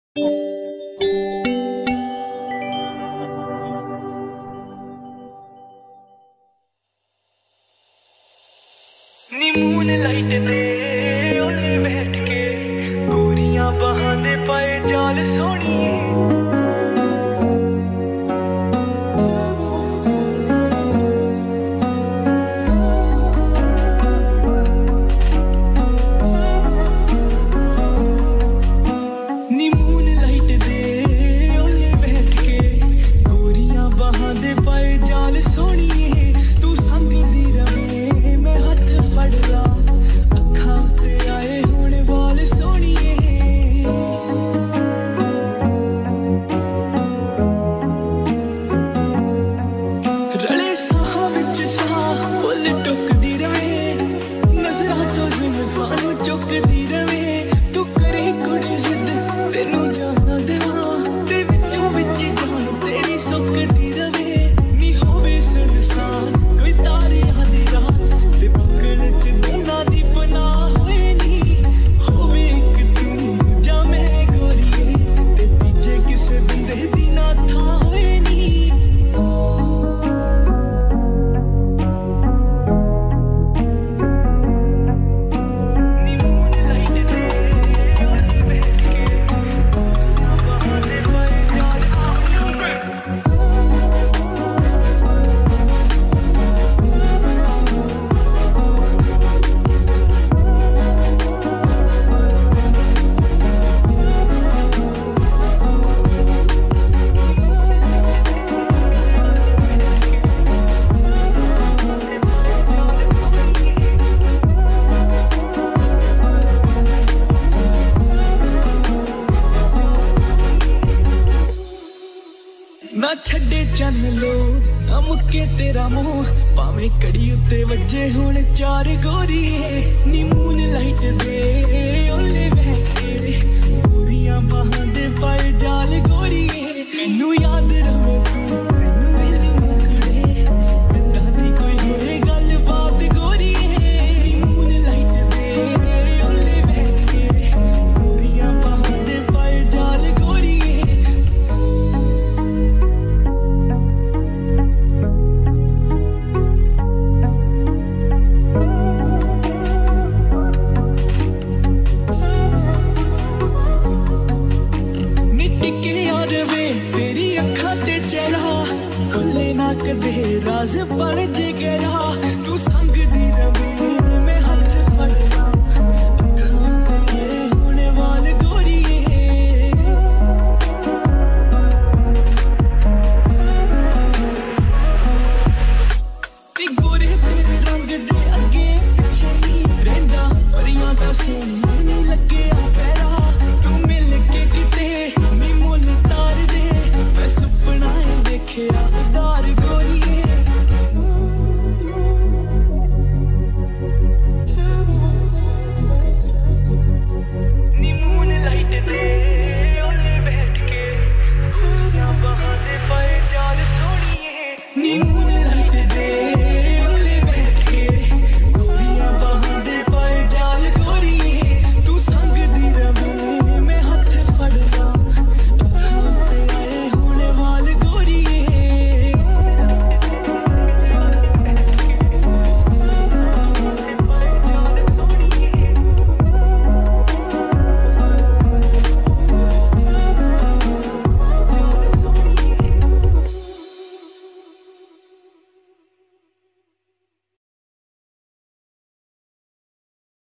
नी moon light दे ओले बैठ के गोरियां बहाने पाए जाल सोनिए। नी मून लाइट दे ओले बैठ के गोरियां बहाने पाए जाल सोनिए। तू सांदी दी रवे मैं हथ फड़ ला अखा ते आए होने वाले सोनिए। रले साह विच साह फुल टुकदी रवे नजरां तो जुल्फां नूं चुकदी रवे। तू करे कुड़े जिद तेनू जाना देवा ते विचों विच जान तेरी सुकदी रवे। नी होवे सुनसान कोई तारे आधी रात ते पकड़ च दोनां दी पनाह होए नी। होवे इक तू जां मैं गोरिए ते तीजे किसे बंदे दी ना था होए नी। ना छड़े चन लो ना मुक्के तेरा मोह भावे कड़ी उत्ते वजे हुण चार गोरिए। नी मून लाइट दे ओले बैठ के गोरियां बाहां दे पाए जाल गोरिए। मैनू याद रवे तू मैनू इल्म कुड़े इदां दी कोई होए गल बात गोरिए। नी मून लाइट दे ओले बैठ के गोरियां बाहां दे पाए जाल गोरिए। टिके यार वे तेरी अखा ते चेहरा खुले ना कदे राज बन जे गया।